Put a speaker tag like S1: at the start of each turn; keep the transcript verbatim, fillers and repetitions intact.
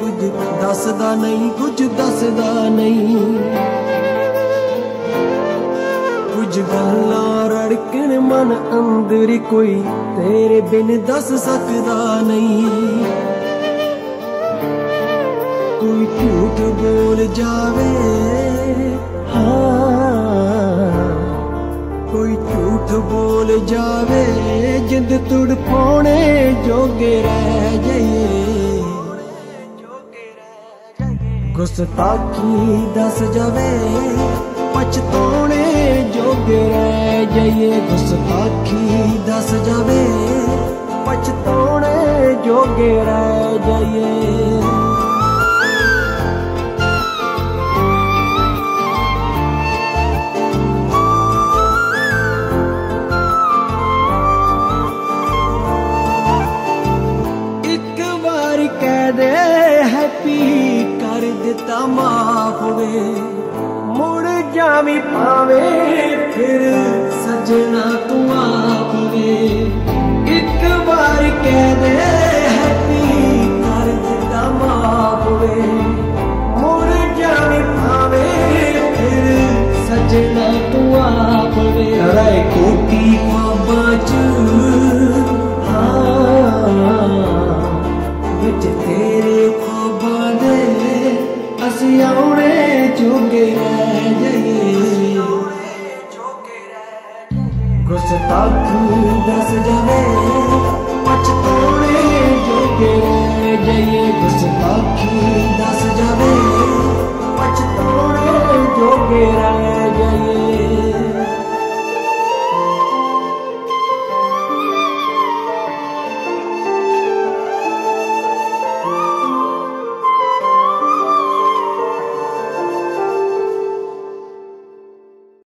S1: कुछ दसदा नहीं, कुछ दसदा नहीं। कुछ गल्लां रड़कण मन अंदर कोई तेरे बिन दस सकदा नहीं। कोई झूठ बोल जावे, हाँ कोई झूठ बोल जावे, जिंद तुड़ पाने जोगे रह जाइए। गुस्ताखी दस जावे, पछताने जोगे रह जाइए। गुस्ताखी दस जावे, पछताने जोगे रह जाइए। कर दिता माफ वे, मुड़ जावी पावे फिर सजना तू आप वे। एक बार कह दे हैप्पी कर दिता माफ वे, मुड़ जावी पावे फिर सजना तू आप वे। राय कोटी ख्वाबां च विच तेरे ख्वाबां दे असीं आउणे जोगे रह जाइए। गुस्ताखी दस जावे, पछताने जोगे रह जाइए। गुस्ताखी दस